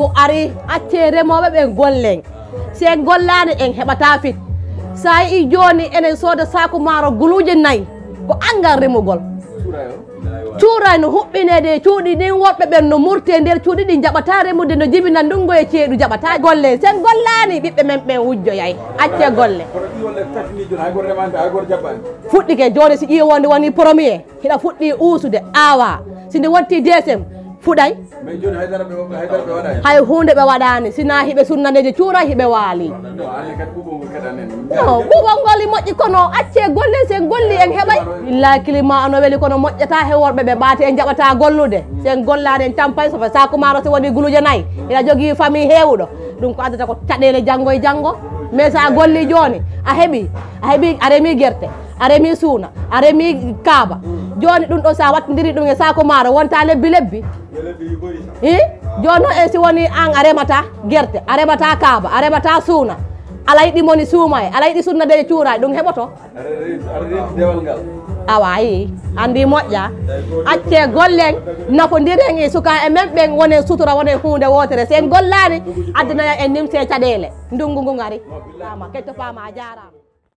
ndungu ari acce remoɓe ɓe gollen sen gollani en heɓata fit sa yi joni enen sooda saku maaro guluje 4 ko angal remugol cuuray no huɓɓinede cuuɗi ɗin woɓɓe ɓen no murte nder cuuɗi ɗi jaɓata remude no jibina ndungu e ceeɗu jaɓata golle sen gollani ɓiɓɓe men ɓen wujjoyay acce golle fuɗɗike joni si ƴiwonde woni premier hiɗa fuɗɗi usude awa si nde wonti deuxiéme fuɗay hay hunde ɓe waɗani sina hiɓe sunnaneje cuura hiɓe waali non ɓuɓol ngol moƴƴi kono acce golle sen golli en heɓay illa climat ono weeli kono moƴƴata he worɓe ɓe ɓaate en jaɓata gollude sen gollani en tampay sofa saku maro si waɗi guluje 4 ina jogui famille hewɗo ɗum ko addata ko caɗele janggo e janggo mais sa golli joni a heeɓi a remi guerte a remi suuna a remi kaaba joni ɗum ɗo sa wattidiri ɗum e saku maro wonta lebbi i joni noon e si woni an a remata guerte a remata kaaba a remata suuna ala yiɗi moni suuma e ala yiɗi sunnade e cuura ɗum heɓoto awa yi andi moƴƴa acce gollen nafodiren e suka e men ɓen wone sutura wone hunde wotere sen gollani addinaya en nimse caɗele ndungu ngu ngari ama ketto fama a jarama